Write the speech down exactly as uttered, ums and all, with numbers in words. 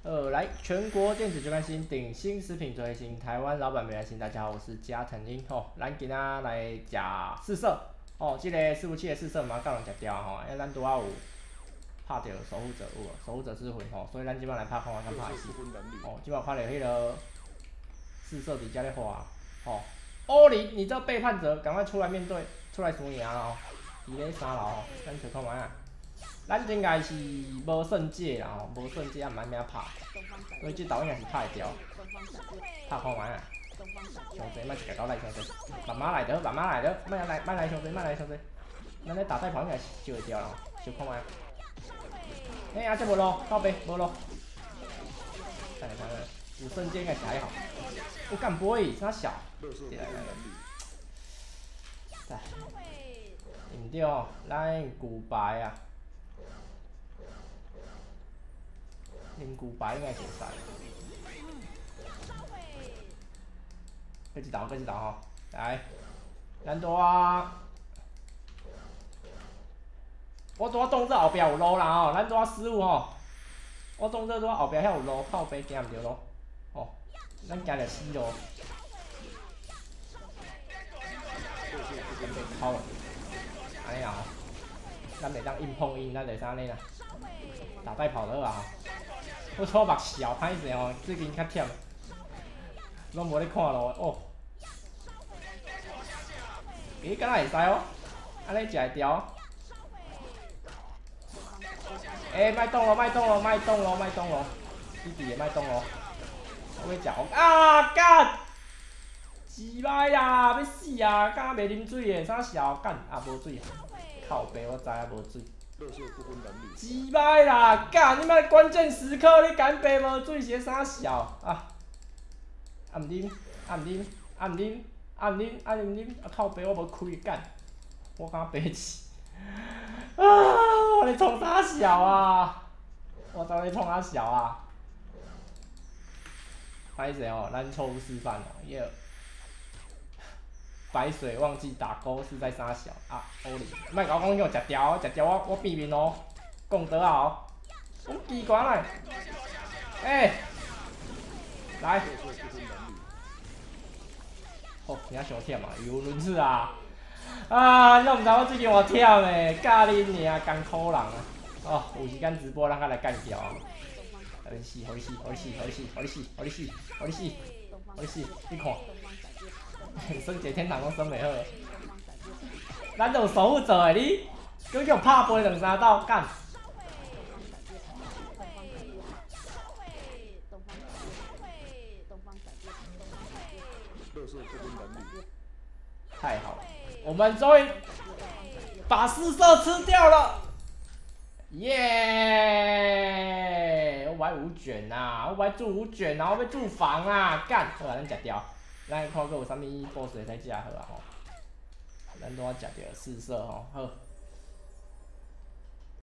呃，来全国电子最关心顶新食品最新，台湾老板没来信。大家好，我是加藤鹰吼，咱今仔来食四色哦，这个伺服器的四色嘛，甲人食掉吼，因为咱拄仔有拍到守护者有守护者之魂吼，所以咱即摆来拍看看敢拍死。哦，即摆看到迄个四色伫遮咧画吼，欧林，你这背叛者，赶快出来面对，出来输赢哦！伫咧三楼吼，咱找看卖啊。 咱应该是无算界啦吼，无算界也毋免命拍，所以这道应该是拍会掉。拍看卖啊！伤济，莫一个狗来伤济，慢慢来得，慢慢来得，莫来莫来伤济，莫来伤济。咱咧打带跑应该是烧会掉啦，烧看卖。哎呀，这无路，靠背无路。看来看来，有瞬间应该是还好。我干不会，啥小？来来来。来，唔对哦，咱古白啊。 啉牛排应该会使。搁一道，搁一道吼，来，咱拄啊，我拄啊当做后壁有路啦吼，咱拄啊失误吼，我当做拄啊后壁遐有路，靠背行毋着路，吼，咱行着死路。准备靠了，安尼啊吼，咱袂当硬碰硬，咱就啥呢啦，打带跑就好啊。 我错目小，歹势哦，最近较忝，拢无咧看路哦。咦，敢若会使哦？安尼食会掉？诶，莫动咯，莫动咯，莫动咯，莫动咯，弟弟的莫动咯。我要食红啊！干！鸡掰啦，要死啊！敢袂啉水的，啥小干啊？无水，靠背我知影无水。 鸡掰啦！干你妈关键时刻你敢背无水是啥小啊？啊毋啉，啊毋啉，啊毋啉，啊毋啉，啊毋啉，啊靠背我无开干，我敢背起。啊！我咧冲啥小啊？我到底冲啥小啊？歹势哦，咱错误示范哦，耶！ 白水忘记打勾是在啥小啊？欧里，莫甲我讲叫食条，食条我我变面哦，讲得好，我奇怪嘞，哎、欸，来，哦，你还上忝啊，语无伦次啊，啊，你都毋知我最近偌忝诶，教恁尔艰苦人啊，哦，有时间直播咱较来干掉啊，好你死，好你死，好你死，好你死，好你死，好你死，好你死，好你死，你看。 升级天堂拢升袂好，咱有守护者诶，你叫叫拍飞两三道干。太好了，我们终于把四色吃掉了，耶！我不爱五卷呐，我不爱住五卷呐，我要住房啊，干！好啊，咱食掉。 咱看佫有啥物 boss 会使食好啊吼，咱拄仔食着四色吼，好。